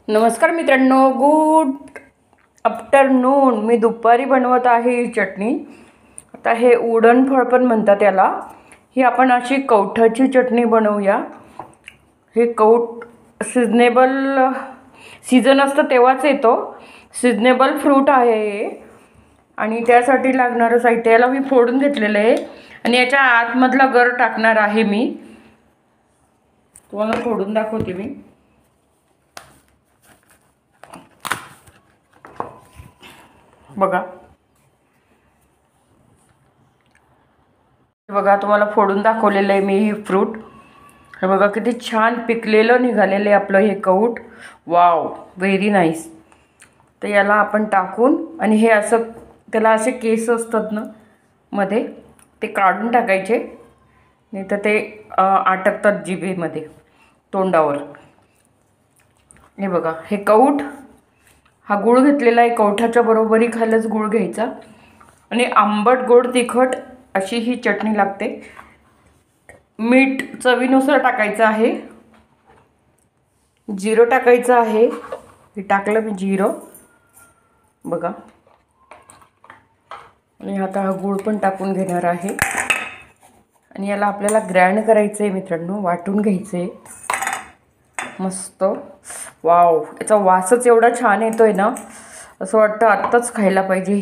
नमस्कार मित्रांनो, good afternoon. मी दुपारी बनवत आहे ही चटणी. आता हे उडण फळ पण म्हणतात याला. ही आपण अशी कवठाची चटणी बनवूया. हे कवठ सीझन असतं तेव्हाच येतो. सिजनेबल फ्रूट आहे हे. आणि त्यासाठी लागणारं साहित्य याला मी फोडून घेतलेलं आहे आणि याच्या आतमधला गर टाकणार आहे. मी तुम्हाला फोडून दाखवते. मी बघा तुम्हाला फोडून दाखवलेलं आहे मी हे फ्रूट. हे बघा किती छान पिकलेलं निघालेलं आहे आपलं हे कवठ. Wow, very nice. तर याला आपण टाकून आणि हे असं त्याला असे केस असतात ना मध्ये, ते काढून टाकायचे, नाही तर ते अटकतात जिभेमध्ये, तोंडावर. हे बघा हे कवठ. हा गूळ घेतलेला आहे. कवठाच्या बरोबरी खायलाच गूळ घ्यायचा. आणि आंबट गोड तिखट अशी ही चटणी लागते. मीठ चवीनुसार टाकायचं आहे. जिरं टाकायचं आहे. हे टाकलं मी जिरं, बघा. आणि आता हा गूळ पण टाकून घेणार आहे. आणि याला आपल्याला ग्राइंड करायचं आहे मित्रांनो, वाटून घ्यायचं आहे मस्त. वाव, याचा वासच एवढा छान येतोय ना, असं वाटतं आत्ताच खायला पाहिजे.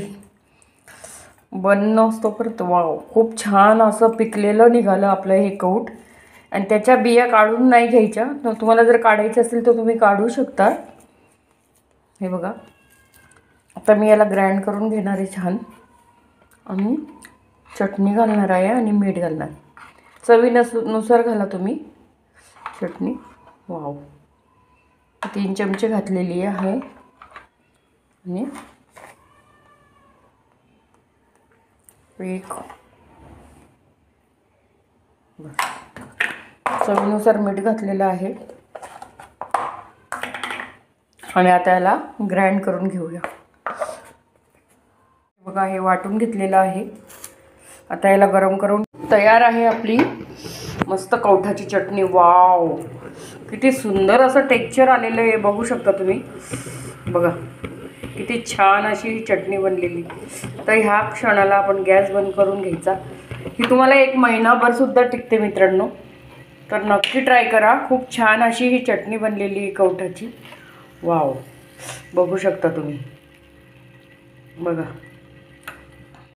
बनणं असतो परत. वाव, खूप छान असं पिकलेलं निघालं आपलं हे कवठ. आणि त्याच्या बिया काढून नाही घ्यायच्या. तुम्हाला जर काढायचं असेल तर तुम्ही काढू शकता. हे बघा आता मी याला ग्राइंड करून घेणार आहे छान. आणि चटणी घालणार आहे आणि मीठ घालणार. चवीनुसार घाला तुम्ही चटणी. वाव, 3 चमचे घातलेली आहे. आणि एक चवीनुसार मीठ घातलेलं आहे. आणि आता याला ग्राइंड करून घेऊया. बघा हे वाटून घेतलेलं आहे. आता याला गरम करून तयार आहे आपली मस्त कवठाची चटणी. वाव, किती सुंदर असं टेक्स्चर आलेलं आहे, बघू शकता तुम्ही. बघा किती छान अशी ही चटणी बनलेली. तर ह्या क्षणाला आपण गॅस बंद करून घ्यायचा. ही तुम्हाला 1 महिनाभर सुद्धा टिकते मित्रांनो. तर नक्की ट्राय करा. खूप छान अशी ही चटणी बनलेली आहे कवठाची. वाव, बघू शकता तुम्ही. बघा